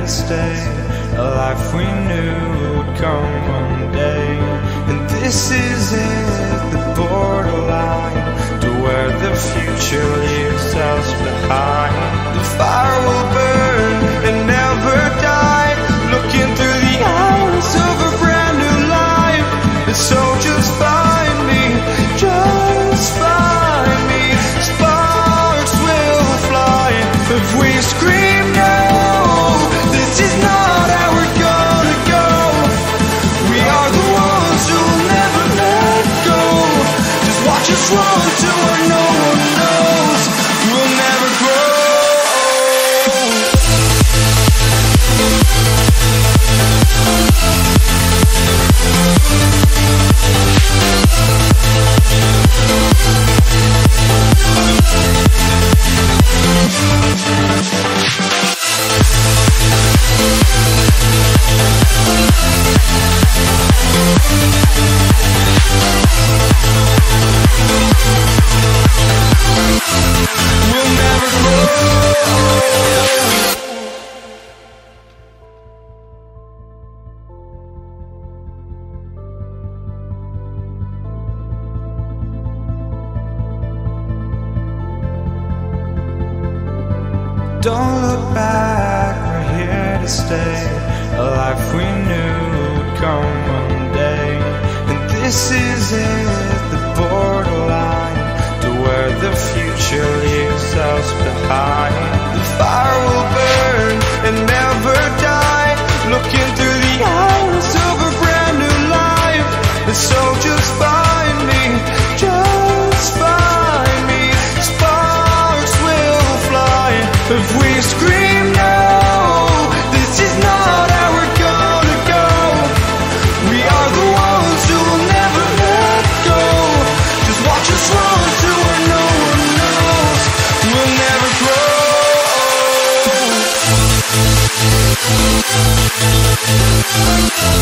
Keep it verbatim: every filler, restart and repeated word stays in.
to stay, a life we knew would come one day. And this is it, the borderline to where the future leaves us behind. The fire will burn and never die, looking through the eyes of a brand new life. And so just find me, just find me. Sparks will fly if we scream no. This is not how we're gonna go. We are the ones who will never let go. Just watch us run to where no one knows. We'll never grow. We'll never grow. Don't look back, we're here to stay, a life we knew would come one day. And this is it, the borderline to where the future leaves us behind. The fire will burn and never die, looking through the eyes of a brand new life. And so just find me, just find me. Sparks will fly if we scream no. This is not how we're gonna go. We are the ones who will never let go. Just watch us run to where no one knows. We'll never grow.